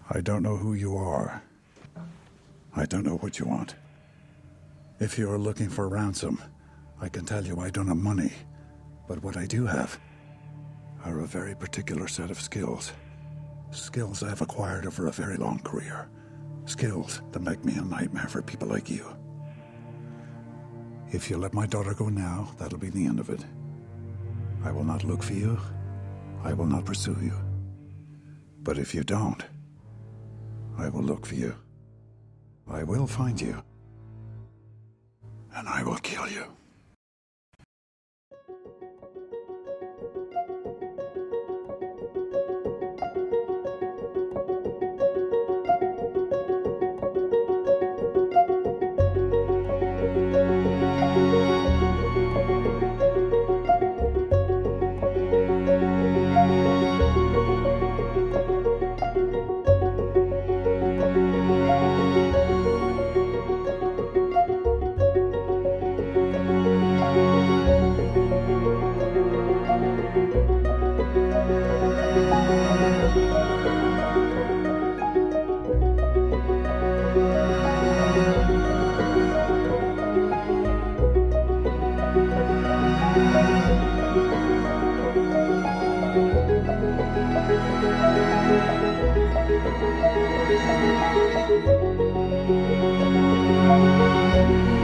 I don't know who you are. I don't know what you want. If you are looking for ransom, I can tell you I don't have money. But what I do have are a very particular set of skills. Skills I've acquired over a very long career. Skills that make me a nightmare for people like you. If you let my daughter go now, that'll be the end of it. I will not look for you. I will not pursue you. But if you don't, I will look for you. I will find you. And I will kill you. Thank you.